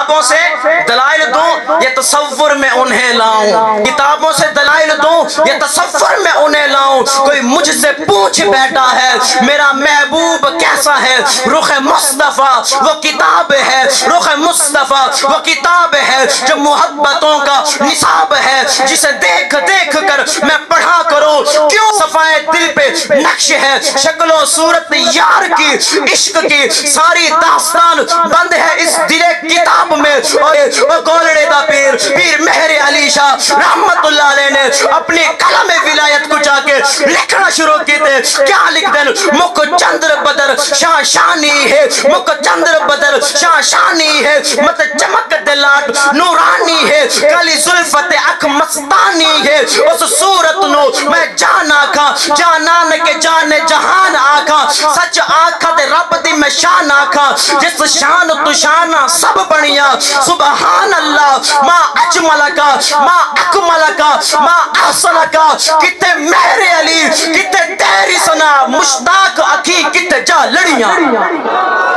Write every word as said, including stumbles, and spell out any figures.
کتابوں سے دلائل دوں یا تصور میں انہیں لاؤں، کتابوں سے دلائل دوں یا تصور میں انہیں لاؤں، کوئی مجھ سے پوچھ بیٹھا ہے میرا محبوب کیسا ہے، رخ مصطفیٰ وہ کتاب ہے، رخ مصطفیٰ وہ کتاب ہے جو محبتوں کا نصاب ہے، جسے دیکھ دیکھ کر میں پڑھا کروں، کیوں صفائے دل پہ نقش ہے شکل و صورت یار کی، عشق کی ساری داستان بند ہے اس دل کتاب میں۔ اور گولڑے دا پیر پیر مہر علی شاہ رحمت اللہ علیہ نے اپنی قلم ولایت کو جا کے لکھنا شروع کی تھے، کیا لکھ دیں؟ مکھ چندر بدر شاہ شانی ہے، مکھ چندر بدر شاہ شانی ہے، مت چمک دلاٹ نورانی ہے، کلی ظلفت اک مستانی ہے، اس صورت نو میں جان آکھا جانان کے جان جہان آکھا، سچ آکھا دے رب دی میں شان آکھا، جس شان تو شانہ سب بنیا، سبحان اللہ ما اجمل کا ما اکمل کا ما احسن کا، کتے مہر علی کتے تیری سنا مشتاق اکی کتے جا لڑیاں۔